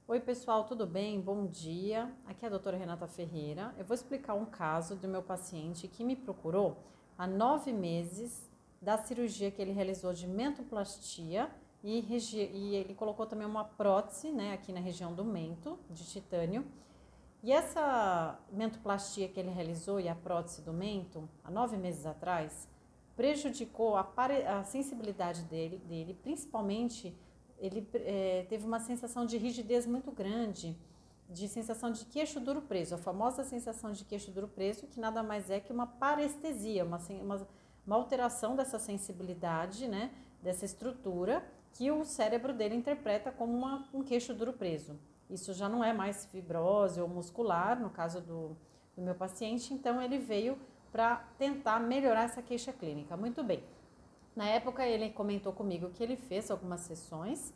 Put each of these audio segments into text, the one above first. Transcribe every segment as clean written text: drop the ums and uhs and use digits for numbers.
Oi pessoal, tudo bem? Bom dia. Aqui é a doutora Renata Ferreira. Eu vou explicar um caso do meu paciente que me procurou há 9 meses da cirurgia que ele realizou de mentoplastia e ele colocou também uma prótese, né, aqui na região do mento, de titânio. E essa mentoplastia que ele realizou e a prótese do mento, há 9 meses atrás, prejudicou a sensibilidade dele, principalmente ele teve uma sensação de rigidez muito grande, de sensação de queixo duro preso, a famosa sensação de queixo duro preso, que nada mais é que uma parestesia, uma alteração dessa sensibilidade, né, dessa estrutura, que o cérebro dele interpreta como um queixo duro preso. Isso já não é mais fibrose ou muscular, no caso do meu paciente, então ele veio para tentar melhorar essa queixa clínica. Muito bem. Na época ele comentou comigo que ele fez algumas sessões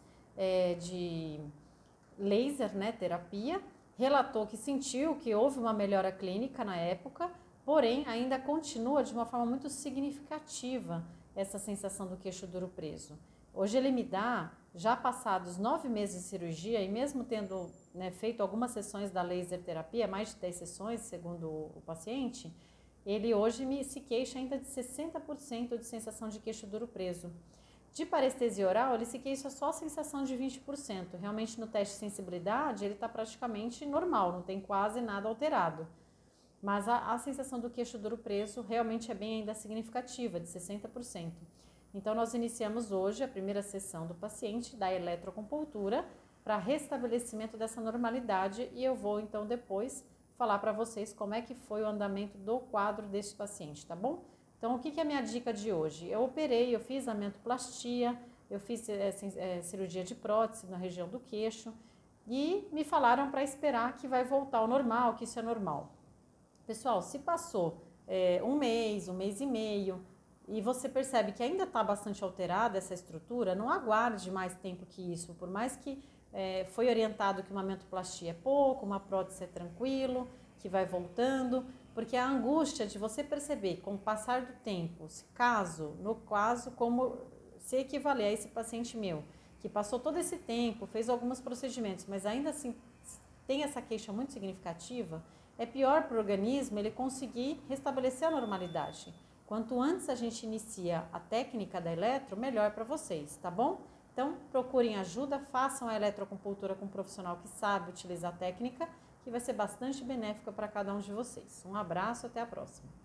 de laser, né, terapia, relatou que sentiu que houve uma melhora clínica na época, porém ainda continua de uma forma muito significativa essa sensação do queixo duro preso. Hoje ele me dá, já passados 9 meses de cirurgia e mesmo tendo, né, feito algumas sessões da laser terapia, mais de 10 sessões segundo o paciente, ele hoje se queixa ainda de 60% de sensação de queixo duro preso. De parestesia oral, ele se queixa só a sensação de 20%. Realmente no teste de sensibilidade ele está praticamente normal, não tem quase nada alterado. Mas a sensação do queixo duro preso realmente é bem ainda significativa, de 60%. Então nós iniciamos hoje a primeira sessão do paciente da eletroacupuntura para restabelecimento dessa normalidade e eu vou então depois falar para vocês como é que foi o andamento do quadro deste paciente, tá bom? Então, o que é a minha dica de hoje? Eu fiz a mentoplastia, eu fiz cirurgia de prótese na região do queixo e me falaram para esperar que vai voltar ao normal, que isso é normal. Pessoal, se passou um mês e meio e você percebe que ainda está bastante alterada essa estrutura, não aguarde mais tempo que isso, por mais que foi orientado que uma mentoplastia é pouco, uma prótese é tranquilo, que vai voltando, porque a angústia de você perceber com o passar do tempo, no caso, como se equivaler a esse paciente meu, que passou todo esse tempo, fez alguns procedimentos, mas ainda assim tem essa queixa muito significativa, é pior para o organismo ele conseguir restabelecer a normalidade. Quanto antes a gente inicia a técnica da eletro, melhor para vocês, tá bom? Então, procurem ajuda, façam a eletroacupuntura com um profissional que sabe utilizar a técnica, que vai ser bastante benéfica para cada um de vocês. Um abraço, até a próxima.